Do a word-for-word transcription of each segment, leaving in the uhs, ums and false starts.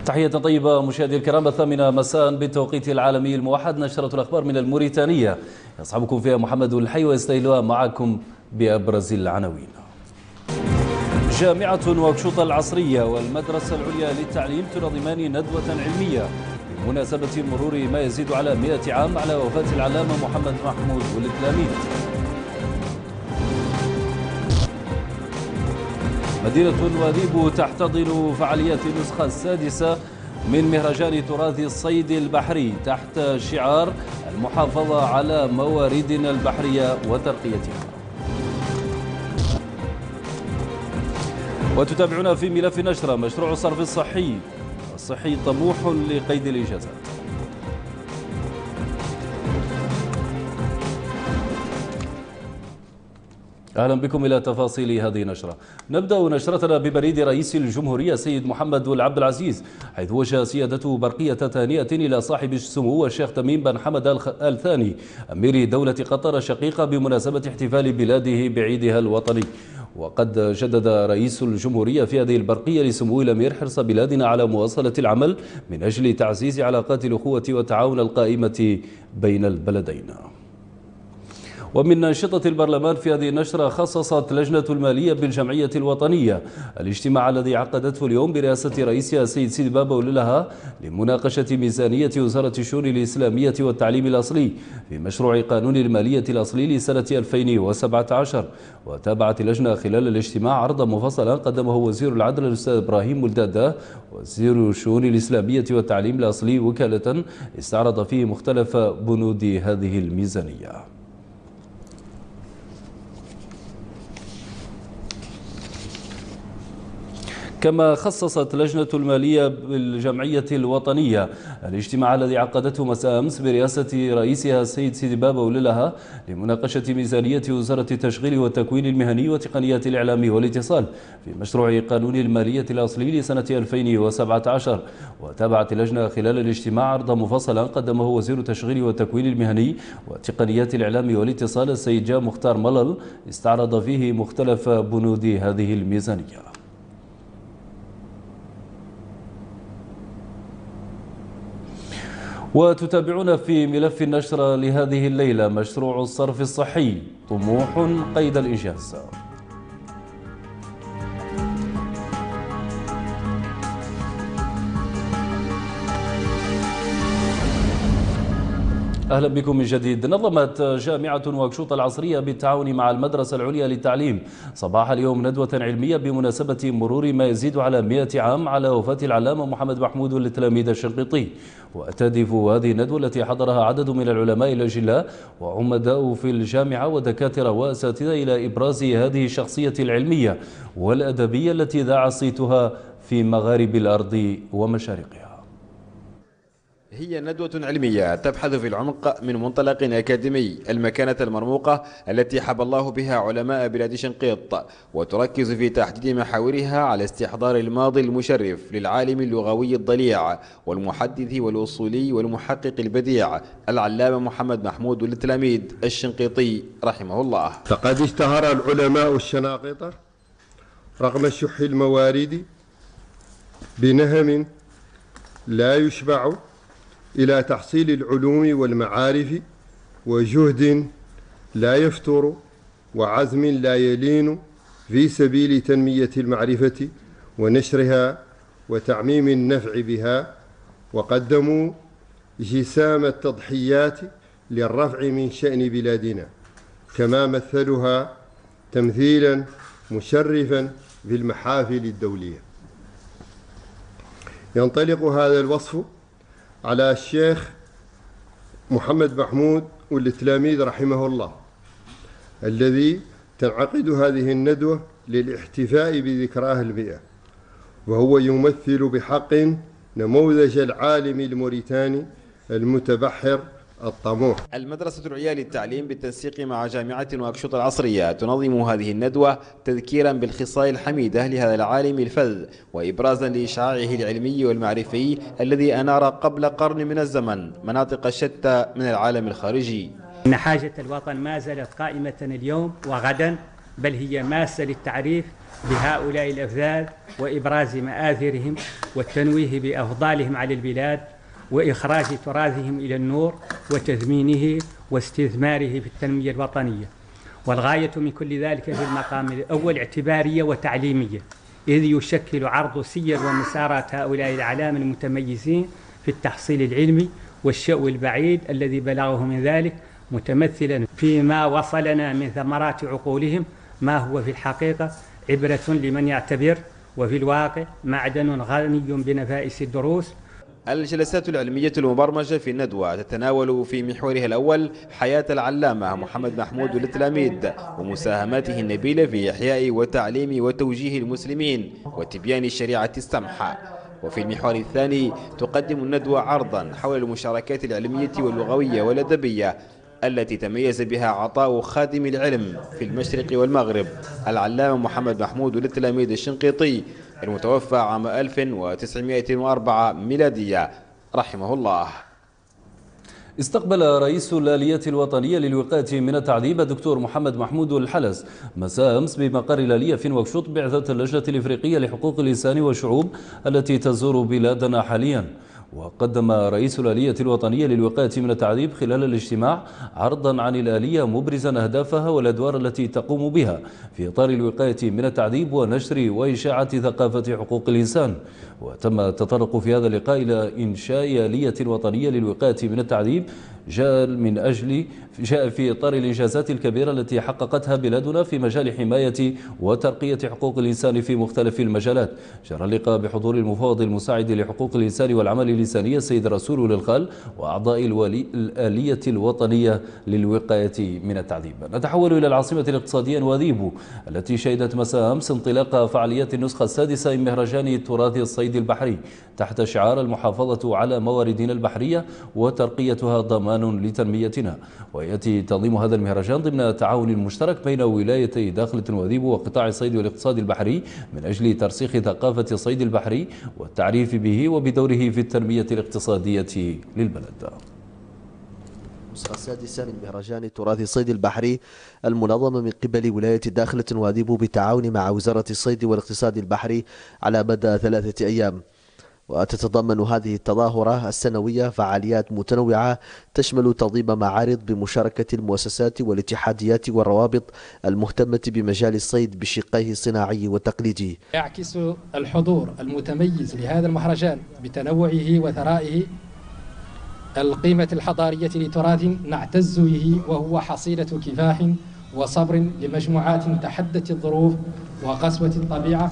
تحية طيبة مشاهدي الكرام، الثامنة مساء بالتوقيت العالمي الموحد، نشرة الأخبار من الموريتانية يصحبكم فيها محمد الحي ويستهلها معكم بأبرز العناوين. جامعة واكشوط العصرية والمدرسة العليا للتعليم تنظمان ندوة علمية بمناسبة مرور ما يزيد على مئة عام على وفاة العلامة محمد محمود والتلاميذ. مدينة واديب تحتضن فعاليات النسخة السادسة من مهرجان تراث الصيد البحري تحت شعار المحافظة على مواردنا البحرية وترقيتها. وتتابعون في ملف نشرة مشروع الصرف الصحي الصحي طموح لقيد الإنجازات. أهلا بكم إلى تفاصيل هذه النشرة. نبدأ نشرتنا ببريد رئيس الجمهورية السيد محمد والعبد العزيز، حيث وجه سيادته برقية تهنئة إلى صاحب السمو الشيخ تميم بن حمد آل ثاني أمير دولة قطر الشقيقة بمناسبة احتفال بلاده بعيدها الوطني. وقد جدد رئيس الجمهورية في هذه البرقية لسمو الأمير حرص بلادنا على مواصلة العمل من أجل تعزيز علاقات الأخوة والتعاون القائمة بين البلدين. ومن أنشطة البرلمان في هذه النشرة، خصصت لجنة المالية بالجمعية الوطنية الاجتماع الذي عقدته اليوم برئاسة رئيسها السيد سيدي بابا وللها لمناقشة ميزانية وزارة الشؤون الإسلامية والتعليم الأصلي في مشروع قانون المالية الأصلي لسنة ألفين وسبعة عشر. وتابعت اللجنة خلال الاجتماع عرضا مفصلا قدمه وزير العدل الأستاذ إبراهيم ولدادة وزير الشؤون الإسلامية والتعليم الأصلي وكالة استعرض فيه مختلف بنود هذه الميزانية. كما خصصت لجنة المالية بالجمعية الوطنية الاجتماع الذي عقدته مساء أمس برئاسة رئيسها السيد سيدي بابا وللها لمناقشة ميزانية وزارة التشغيل والتكوين المهني وتقنيات الإعلام والاتصال في مشروع قانون المالية الأصلي لسنة ألفين وسبعة عشر. وتابعت اللجنة خلال الاجتماع عرضا مفصلا قدمه وزير التشغيل والتكوين المهني وتقنيات الإعلام والاتصال السيد جا مختار ملل استعرض فيه مختلف بنود هذه الميزانية. وتتابعون في ملف النشرة لهذه الليلة مشروع الصرف الصحي طموح قيد الإنجاز. أهلا بكم من جديد. نظمت جامعة واكشوط العصرية بالتعاون مع المدرسة العليا للتعليم صباح اليوم ندوة علمية بمناسبة مرور ما يزيد على مئة عام على وفاة العلامة محمد محمود والتلاميذ الشنقيطي. وتهدف هذه الندوة التي حضرها عدد من العلماء الأجلاء وعمداء في الجامعة ودكاترة وأساتذة إلى إبراز هذه الشخصية العلمية والأدبية التي ذاع صيتها في مغارب الأرض ومشارقها. هي ندوة علمية تبحث في العمق من منطلق أكاديمي المكانة المرموقة التي حب الله بها علماء بلاد شنقيط، وتركز في تحديد محاورها على استحضار الماضي المشرف للعالم اللغوي الضليع والمحدث والأصولي والمحقق البديع العلامة محمد محمود والتلاميذ الشنقيطي رحمه الله. فقد اشتهر العلماء الشناقطة رغم شح الموارد بنهم لا يشبع إلى تحصيل العلوم والمعارف وجهد لا يفتر وعزم لا يلين في سبيل تنمية المعرفة ونشرها وتعميم النفع بها، وقدموا جسام التضحيات للرفع من شأن بلادنا، كما مثلها تمثيلا مشرفا في المحافل الدولية. ينطلق هذا الوصف على الشيخ محمد محمود والتلاميذ رحمه الله، الذي تنعقد هذه الندوة للاحتفاء بذكراه المئة، وهو يمثل بحق نموذج العالم الموريتاني المتبحر الطموح. المدرسة العليا للتعليم بالتنسيق مع جامعة واكشوط العصرية تنظم هذه الندوة تذكيرا بالخصال الحميدة لهذا العالم الفذ وإبرازا لإشعاعه العلمي والمعرفي الذي أنار قبل قرن من الزمن مناطق شتى من العالم الخارجي. إن حاجة الوطن ما زالت قائمة اليوم وغدا بل هي ماسة للتعريف بهؤلاء الأفذاذ وإبراز مآثرهم والتنويه بأفضالهم على البلاد وإخراج تراثهم إلى النور وتثمينه واستثماره في التنمية الوطنية. والغاية من كل ذلك في المقام الأول اعتبارية وتعليمية، إذ يشكل عرض سير ومسارات هؤلاء الأعلام المتميزين في التحصيل العلمي والشأو البعيد الذي بلغه من ذلك، متمثلا فيما وصلنا من ثمرات عقولهم، ما هو في الحقيقة عبرة لمن يعتبر، وفي الواقع معدن غني بنفائس الدروس. الجلسات العلمية المبرمجة في الندوة تتناول في محورها الأول حياة العلامة محمد محمود والتلاميذ ومساهماته النبيلة في إحياء وتعليم وتوجيه المسلمين وتبيان الشريعة السمحة. وفي المحور الثاني تقدم الندوة عرضا حول المشاركات العلمية واللغوية والأدبية التي تميز بها عطاء خادم العلم في المشرق والمغرب العلامة محمد محمود والتلاميذ الشنقيطي المتوفى عام ألف وتسعمائة وأربعة ميلادية رحمه الله. استقبل رئيس الآلية الوطنية للوقاية من التعذيب الدكتور محمد محمود الحلس مساء أمس بمقر الآلية في نواكشوط بعثة اللجنة الإفريقية لحقوق الإنسان والشعوب التي تزور بلادنا حاليا. وقدم رئيس الآلية الوطنية للوقاية من التعذيب خلال الاجتماع عرضا عن الآلية مبرزا أهدافها والأدوار التي تقوم بها في إطار الوقاية من التعذيب ونشر وإشاعة ثقافة حقوق الإنسان. وتم التطرق في هذا اللقاء إلى إنشاء آلية وطنية للوقاية من التعذيب جاء من أجل جاء في إطار الإنجازات الكبيرة التي حققتها بلادنا في مجال حماية وترقية حقوق الإنسان في مختلف المجالات. جرى اللقاء بحضور المفوض المساعد لحقوق الإنسان والعمل الإنساني السيد رسول للخال وأعضاء الولي الآلية الوطنية للوقاية من التعذيب. نتحول إلى العاصمة الاقتصادية نواذيبو التي شهدت مساء أمس انطلاق فعاليات النسخة السادسة من مهرجان تراث الصيد البحري تحت شعار المحافظة على مواردنا البحرية وترقيتها ضمان لتنميتنا. ويأتي تنظيم هذا المهرجان ضمن تعاون مشترك بين ولايتي داخلة نواذيبو وقطاع الصيد والاقتصاد البحري من أجل ترسيخ ثقافة الصيد البحري والتعريف به وبدوره في التنمية الاقتصادية للبلد. النسخة السادسة من مهرجان تراث الصيد البحري المنظمة من قبل ولاية داخلة نواذيبو بالتعاون مع وزارة الصيد والاقتصاد البحري على مدى ثلاثة أيام. وتتضمن هذه التظاهرة السنوية فعاليات متنوعة تشمل تنظيم معارض بمشاركة المؤسسات والاتحاديات والروابط المهتمة بمجال الصيد بشقيه الصناعي والتقليدي. يعكس الحضور المتميز لهذا المهرجان بتنوعه وثرائه القيمة الحضارية لتراث نعتز به، وهو حصيلة كفاح وصبر لمجموعات تحدت الظروف وقسوة الطبيعة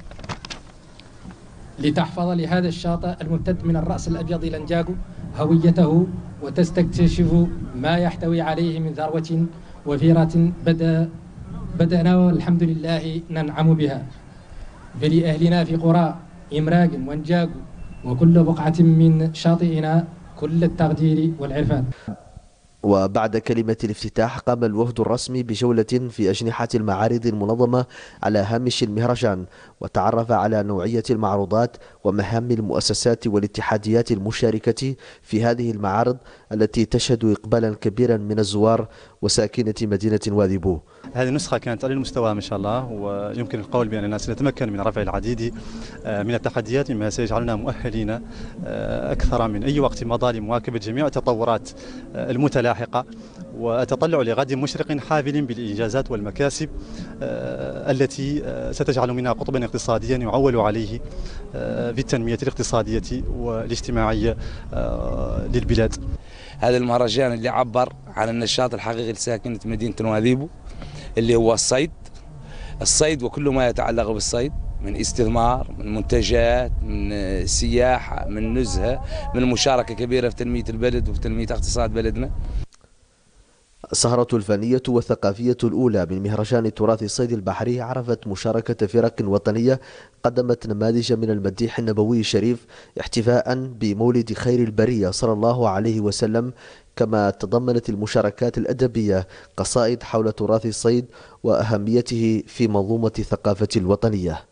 لتحفظ لهذا الشاطئ الممتد من الرأس الأبيض إلى نجاغو هويته وتستكتشف ما يحتوي عليه من ثروة وفيرة بدأ بدأنا والحمد لله ننعم بها. فلأهلنا في قرى إمراق ونجاغو وكل بقعة من شاطئنا كل التقدير والعرفان. وبعد كلمة الافتتاح قام الوفد الرسمي بجولة في أجنحة المعارض المنظمة على هامش المهرجان، وتعرف على نوعية المعروضات ومهام المؤسسات والاتحاديات المشاركة في هذه المعارض التي تشهد إقبالا كبيرا من الزوار وساكنة مدينة نواذيبو. هذه النسخة كانت على المستوى ما شاء الله، ويمكن القول بأننا سنتمكن من رفع العديد من التحديات مما سيجعلنا مؤهلين أكثر من أي وقت مضى لمواكبة جميع التطورات المتلاحقة، وأتطلع لغد مشرق حافل بالإنجازات والمكاسب التي ستجعل منها قطبا اقتصاديا يعول عليه في التنمية الاقتصادية والاجتماعية للبلاد. هذا المهرجان اللي عبر عن النشاط الحقيقي لساكنة مدينة نواذيبو اللي هو الصيد الصيد وكل ما يتعلق بالصيد من استثمار، من منتجات، من سياحة، من نزهة، من مشاركة كبيرة في تنمية البلد وفي تنمية اقتصاد بلدنا. السهرة الفنية والثقافية الأولى من مهرجان تراث الصيد البحري عرفت مشاركة فرق وطنية قدمت نماذج من المديح النبوي الشريف احتفاء بمولد خير البرية صلى الله عليه وسلم، كما تضمنت المشاركات الأدبية قصائد حول تراث الصيد وأهميته في منظومة الثقافة الوطنية.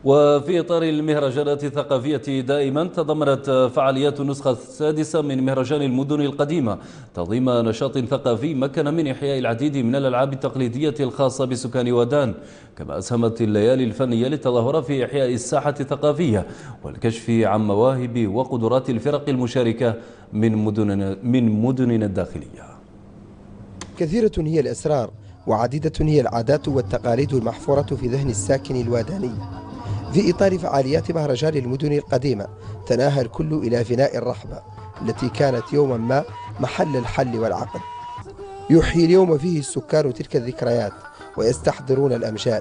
وفي إطار المهرجانات الثقافية دائما تضمنت فعاليات النسخة السادسة من مهرجان المدن القديمة تنظيم نشاط ثقافي مكن من إحياء العديد من الألعاب التقليدية الخاصة بسكان ودان، كما أسهمت الليالي الفنية للتظاهر في إحياء الساحة الثقافية والكشف عن مواهب وقدرات الفرق المشاركة من مدننا من مدننا الداخلية. كثيرة هي الأسرار وعديدة هي العادات والتقاليد المحفورة في ذهن الساكن الواداني. في إطار فعاليات مهرجان المدن القديمة تناهى الكل إلى فناء الرحبة التي كانت يوما ما محل الحل والعقد. يحيي اليوم فيه السكان تلك الذكريات ويستحضرون الأمجاد.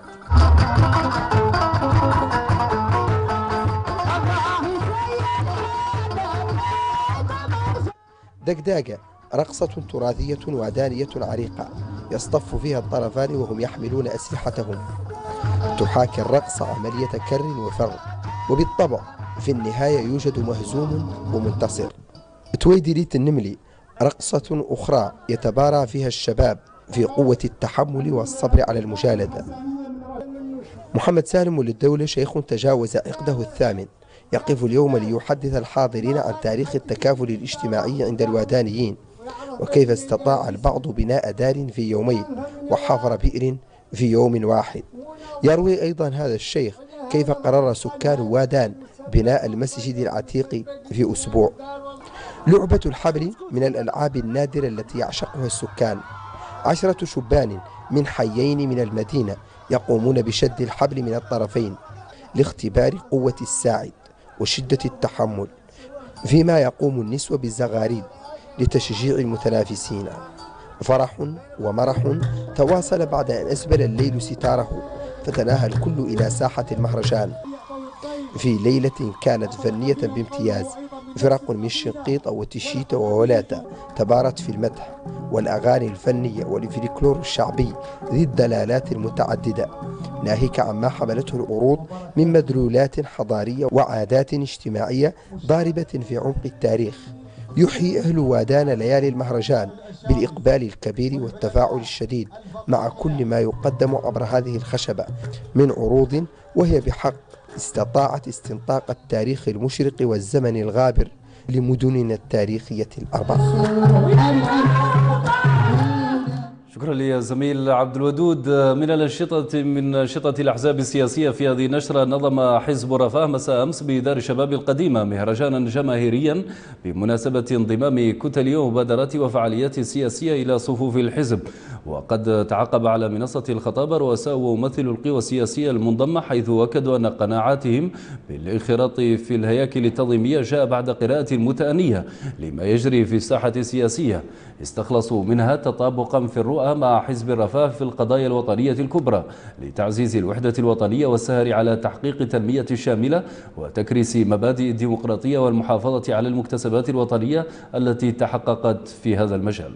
دقداقة رقصة تراثية وادانية عريقة يصطف فيها الطرفان وهم يحملون أسلحتهم. تحاكي الرقص عملية كر وفر، وبالطبع في النهاية يوجد مهزوم ومنتصر. تويدريت النملي رقصة أخرى يتبارى فيها الشباب في قوة التحمل والصبر على المجالدة. محمد سالم للدولة شيخ تجاوز عقده الثامن، يقف اليوم ليحدث الحاضرين عن تاريخ التكافل الاجتماعي عند الوادانيين وكيف استطاع البعض بناء دار في يومين وحفر بئر في يوم واحد. يروي أيضا هذا الشيخ كيف قرر سكان وادان بناء المسجد العتيق في أسبوع. لعبة الحبل من الألعاب النادرة التي يعشقها السكان. عشرة شبان من حيين من المدينة يقومون بشد الحبل من الطرفين لاختبار قوة الساعد وشدة التحمل، فيما يقوم النسوة بالزغاريد لتشجيع المتنافسين. فرح ومرح تواصل بعد أن أسبل الليل ستاره فتناهى الكل إلى ساحة المهرجان في ليلة كانت فنية بامتياز. فرق من شنقيط وتشيتا وولاتا تبارت في المدح والأغاني الفنية والفلكلور الشعبي ذي الدلالات المتعددة، ناهيك عما حملته العروض من مدلولات حضارية وعادات اجتماعية ضاربة في عمق التاريخ. يحيي أهل وادان ليالي المهرجان بالإقبال الكبير والتفاعل الشديد مع كل ما يقدم عبر هذه الخشبة من عروض، وهي بحق استطاعت استنطاق التاريخ المشرق والزمن الغابر لمدننا التاريخية الأربعة. شكرا لي زميل عبد الودود. من الأنشطة من أنشطة الأحزاب السياسية في هذه النشرة، نظم حزب رفاه مساء أمس بدار الشباب القديمة مهرجانا جماهيريا بمناسبة انضمام كتل ومبادرات وفعاليات سياسية إلى صفوف الحزب. وقد تعقب على منصة الخطابة رؤساء وممثل القوى السياسية المنضمة، حيث أكدوا أن قناعاتهم بالانخراط في الهياكل التنظيمية جاء بعد قراءة متأنية لما يجري في الساحة السياسية استخلصوا منها تطابقا في الرؤى مع حزب الرفاه في القضايا الوطنية الكبرى لتعزيز الوحدة الوطنية والسهر على تحقيق التنمية الشاملة وتكريس مبادئ الديمقراطية والمحافظة على المكتسبات الوطنية التي تحققت في هذا المجال.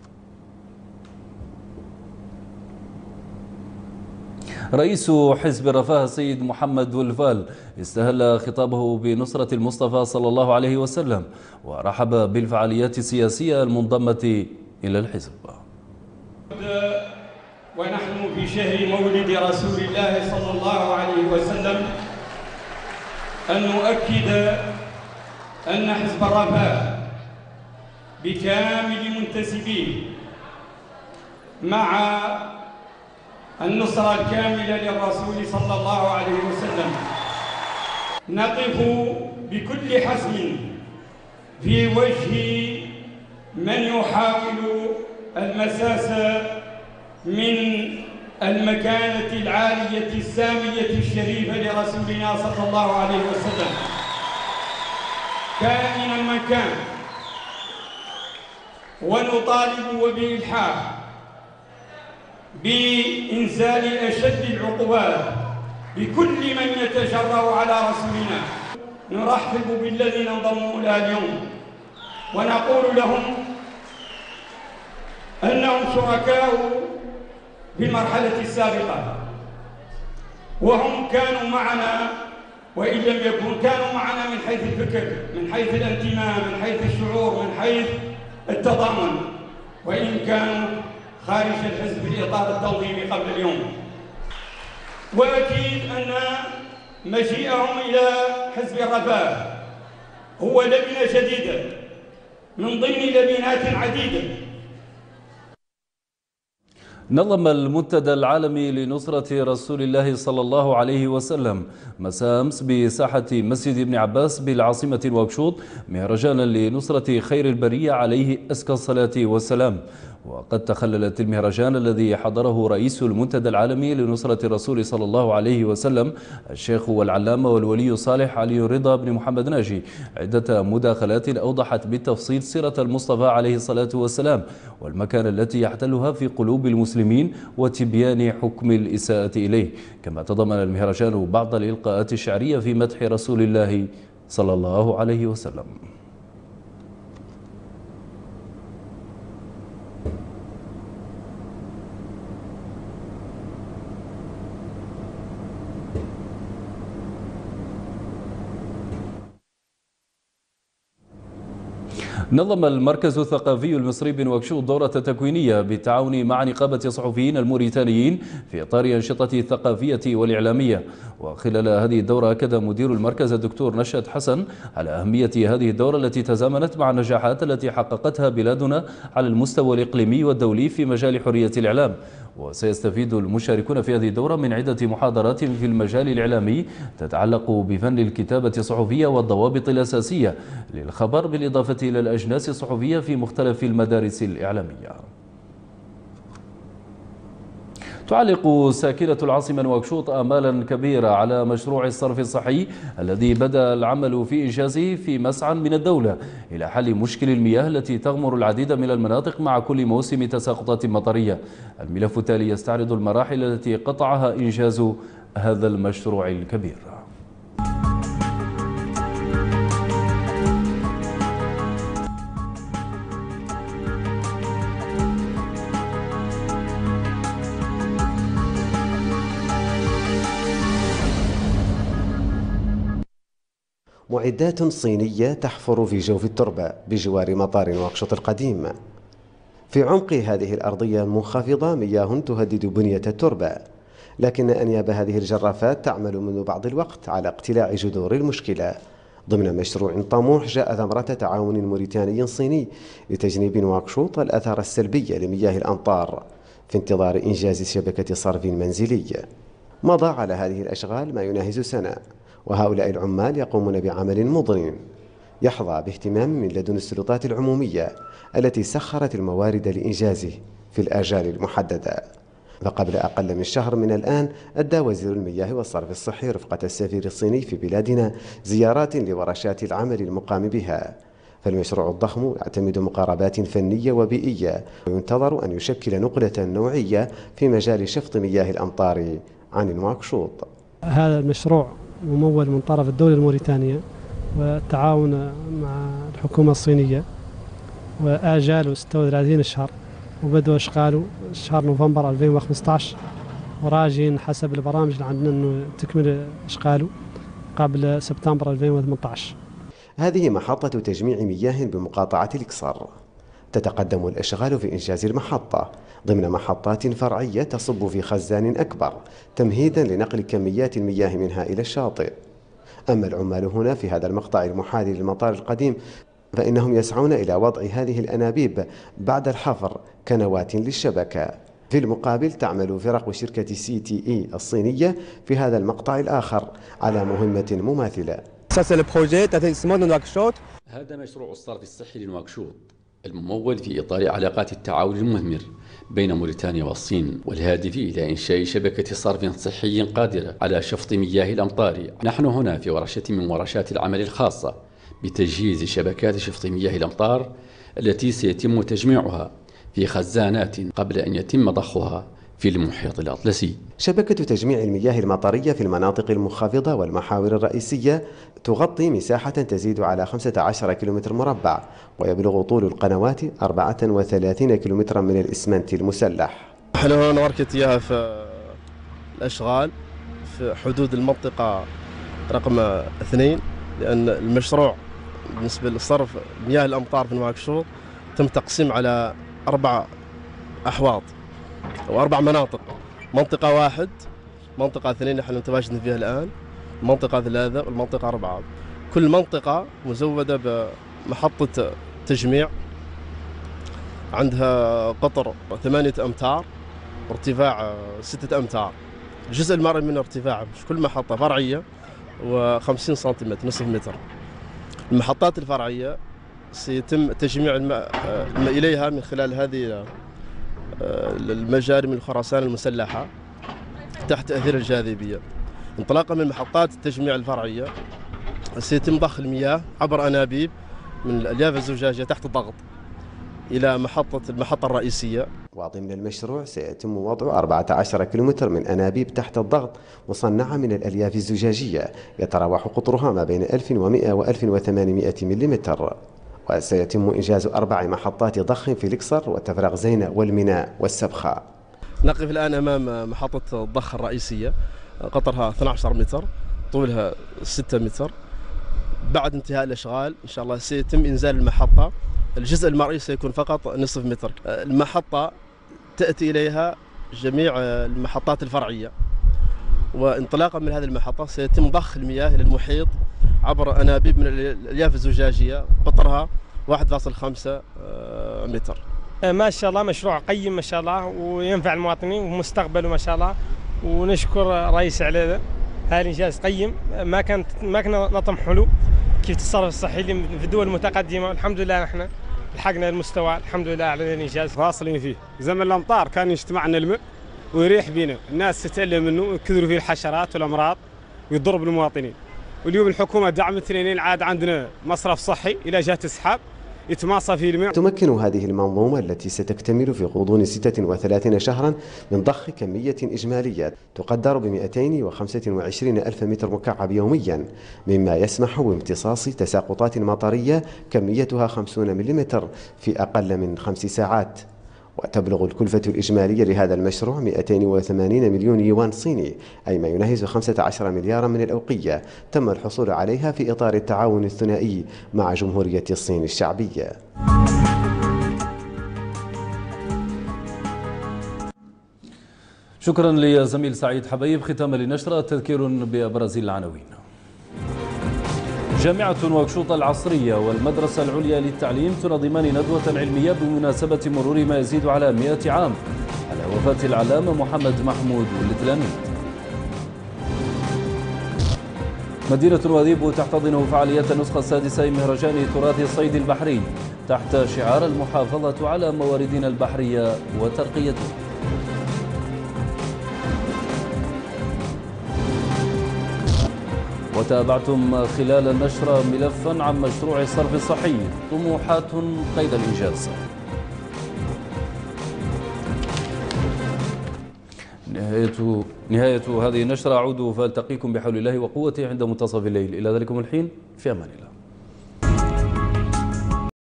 رئيس حزب الرفاه السيد محمد ولفال استهل خطابه بنصرة المصطفى صلى الله عليه وسلم ورحب بالفعاليات السياسية المنضمة إلى الحزب. ونحن في شهر مولد رسول الله صلى الله عليه وسلم أن نؤكد أن حزب الرفاه بكامل منتسبيه مع النصرة الكاملة للرسول صلى الله عليه وسلم نقف بكل حزم في وجه من يحاول المساس من المكانة العالية السامية الشريفة لرسولنا صلى الله عليه وسلم كائنا من كان، ونطالب وبإلحاح بإنزال أشد العقوبات بكل من يتجرأ على رسولنا. نرحب بالذين انضموا إلى اليوم ونقول لهم أنهم شركاء في المرحلة السابقة، وهم كانوا معنا وإن لم يكن كانوا معنا من حيث الفكر، من حيث الانتماء، من حيث الشعور، من حيث التضامن، وإن كانوا خارج الحزب في الإطار التنظيمي قبل اليوم. وأكيد أن مجيئهم إلى حزب الرفاه هو لبنة جديدة من ضمن لبنات عديدة. نظم المنتدى العالمي لنصرة رسول الله صلى الله عليه وسلم مساء أمس بساحة مسجد ابن عباس بالعاصمة نواكشوط مهرجانا لنصرة خير البرية عليه أزكى الصلاة والسلام. وقد تخللت المهرجان الذي حضره رئيس المنتدى العالمي لنصرة الرسول صلى الله عليه وسلم الشيخ والعلامة والولي صالح علي رضا بن محمد ناجي عدة مداخلات أوضحت بالتفصيل سيرة المصطفى عليه الصلاة والسلام والمكان التي يحتلها في قلوب المسلمين وتبيان حكم الإساءة إليه. كما تضمن المهرجان بعض الإلقاءات الشعرية في مدح رسول الله صلى الله عليه وسلم. نظم المركز الثقافي المصري بنواكشوط دورة تكوينية بالتعاون مع نقابة الصحفيين الموريتانيين في إطار أنشطة الثقافية والإعلامية. وخلال هذه الدورة أكد مدير المركز الدكتور نشأت حسن على أهمية هذه الدورة التي تزامنت مع النجاحات التي حققتها بلادنا على المستوى الإقليمي والدولي في مجال حرية الإعلام. وسيستفيد المشاركون في هذه الدورة من عدة محاضرات في المجال الإعلامي تتعلق بفن الكتابة الصحفية والضوابط الأساسية للخبر بالإضافة إلى الأجناس الصحفية في مختلف المدارس الإعلامية. تعلق ساكنة العاصمة نواكشوط آمالا كبيرة على مشروع الصرف الصحي الذي بدأ العمل في إنجازه في مسعى من الدولة إلى حل مشكل المياه التي تغمر العديد من المناطق مع كل موسم تساقطات مطرية. الملف التالي يستعرض المراحل التي قطعها إنجاز هذا المشروع الكبير. معدات صينية تحفر في جوف التربة بجوار مطار نواكشوط القديم. في عمق هذه الأرضية المنخفضة مياه تهدد بنية التربة، لكن أنياب هذه الجرافات تعمل منذ بعض الوقت على اقتلاع جذور المشكلة ضمن مشروع طموح جاء ثمرة تعاون موريتاني صيني لتجنيب نواكشوط الآثار السلبية لمياه الأمطار في انتظار إنجاز شبكة صرف منزلي. مضى على هذه الأشغال ما يناهز سنة، وهؤلاء العمال يقومون بعمل مضن يحظى باهتمام من لدن السلطات العمومية التي سخرت الموارد لإنجازه في الآجال المحددة. فقبل أقل من شهر من الآن أدى وزير المياه والصرف الصحي رفقة السفير الصيني في بلادنا زيارات لورشات العمل المقام بها. فالمشروع الضخم يعتمد مقاربات فنية وبيئية وينتظر أن يشكل نقلة نوعية في مجال شفط مياه الأمطار عن نواكشوط. هذا المشروع ممول من طرف الدولة الموريتانية والتعاون مع الحكومة الصينية، وآجاله ستة وثلاثين شهر وبدأوا إشغاله شهر نوفمبر ألفين وخمسة عشر، وراجين حسب البرامج اللي عندنا أنه تكمل إشغاله قبل سبتمبر ألفين وثمانية عشر. هذه محطة تجميع مياه بمقاطعة الإكسار. تتقدم الأشغال في إنجاز المحطة ضمن محطات فرعية تصب في خزان أكبر تمهيدا لنقل كميات المياه منها إلى الشاطئ. أما العمال هنا في هذا المقطع المحاذي للمطار القديم فإنهم يسعون إلى وضع هذه الأنابيب بعد الحفر كنواة للشبكة. في المقابل تعمل فرق شركة سي تي إي الصينية في هذا المقطع الآخر على مهمة مماثلة. هذا مشروع الصرف الصحي لنواكشوط الممول في إطار علاقات التعاون المثمر بين موريتانيا والصين، والهادف إلى إنشاء شبكة صرف صحي قادرة على شفط مياه الأمطار. نحن هنا في ورشة من ورشات العمل الخاصة بتجهيز شبكات شفط مياه الأمطار التي سيتم تجميعها في خزانات قبل أن يتم ضخها في المحيط الأطلسي. شبكة تجميع المياه المطرية في المناطق المنخفضة والمحاور الرئيسية تغطي مساحة تزيد على خمسة عشر كيلومتر مربع، ويبلغ طول القنوات أربعة وثلاثين كيلومترا من الإسمنت المسلح. نحن هنا نركز إياها في الأشغال في حدود المنطقة رقم اثنين، لأن المشروع بالنسبة لصرف مياه الأمطار في نواكشوط تم تقسيم على أربع أحواض أو أربع مناطق. منطقة واحد، منطقة اثنين نحن متواجدين فيها الآن، المنطقة ثلاثة والمنطقة أربعة. كل منطقة مزودة بمحطة تجميع عندها قطر ثمانية أمتار وارتفاع ستة أمتار. الجزء المرئي من ارتفاع في كل محطة فرعية وخمسين سنتيمتر نصف متر. المحطات الفرعية سيتم تجميع الماء إليها من خلال هذه المجاري من الخرسانة المسلحة تحت تأثير الجاذبية. انطلاقا من محطات التجميع الفرعية سيتم ضخ المياه عبر أنابيب من الألياف الزجاجية تحت الضغط إلى محطة المحطة الرئيسية. وضمن المشروع سيتم وضع أربعة عشر كيلومتر من أنابيب تحت الضغط مصنعة من الألياف الزجاجية يتراوح قطرها ما بين ألف ومئة وألف وثمانمئة ملم. وسيتم إنجاز أربع محطات ضخ في الإكسر وتفرغ زينة والميناء والسبخة. نقف الآن أمام محطة الضخ الرئيسية قطرها اثني عشر متر طولها ستة متر. بعد انتهاء الأشغال إن شاء الله سيتم إنزال المحطة. الجزء المرئي سيكون فقط نصف متر. المحطة تأتي إليها جميع المحطات الفرعية، وانطلاقا من هذه المحطة سيتم ضخ المياه إلى المحيط عبر أنابيب من الألياف الزجاجية قطرها واحد فاصلة خمسة متر. ما شاء الله مشروع قيم ما شاء الله وينفع المواطنين ومستقبله ما شاء الله، ونشكر رئيس على هذا هذا الإنجاز قيم. ما كانت ما كنا نطمح له كيف التصرف الصحي اللي في الدول المتقدمة، والحمد لله نحن لحقنا المستوى الحمد لله على الإنجاز. واصلين فيه زمن الأمطار كان يجتمعنا الماء ويريح بينا، الناس تتألم منه ويكثروا فيه الحشرات والأمراض ويضر بالمواطنين. واليوم الحكومة دعمت لنا عاد عندنا مصرف صحي إلى جهة السحاب يتماصى فيه الماء. تمكن هذه المنظومة التي ستكتمل في غضون ستة وثلاثين شهرا من ضخ كمية إجمالية تقدر ب مئتين وخمسة وعشرين ألف متر مكعب يوميا، مما يسمح بامتصاص تساقطات مطرية كميتها خمسين ملم في أقل من خمس ساعات. وتبلغ الكلفة الإجمالية لهذا المشروع مئتين وثمانين مليون يوان صيني، أي ما يناهز خمسة عشر مليارا من الأوقية، تم الحصول عليها في إطار التعاون الثنائي مع جمهورية الصين الشعبية. شكرا لزميل سعيد حبيب. ختاما لنشرة تذكير بأبرز العناوين. جامعة واكشوط العصرية والمدرسة العليا للتعليم تنظمان ندوة علمية بمناسبة مرور ما يزيد على مئة عام على وفاة العلامة محمد محمود والتلاميذ. مدينة وذيب تحتضن فعاليات النسخة السادسة من مهرجان تراث الصيد البحري تحت شعار المحافظة على مواردنا البحرية وترقيتها. وتابعتم خلال النشرة ملفا عن مشروع الصرف الصحي، طموحات قيد الإنجاز. نهاية نهاية هذه النشرة. أعود فألتقيكم بحول الله وقوته عند منتصف الليل. إلى ذلكم الحين في أمان الله.